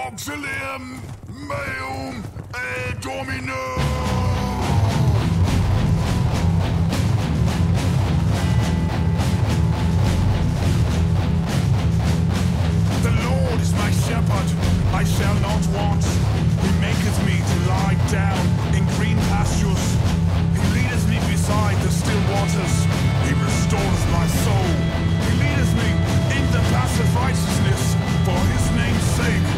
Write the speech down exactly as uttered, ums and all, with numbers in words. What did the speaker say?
Auxilium meum et Domino. The Lord is my shepherd, I shall not want. He maketh me to lie down in green pastures. He leadeth me beside the still waters. He restores my soul. He leadeth me in the path of righteousness for his name's sake.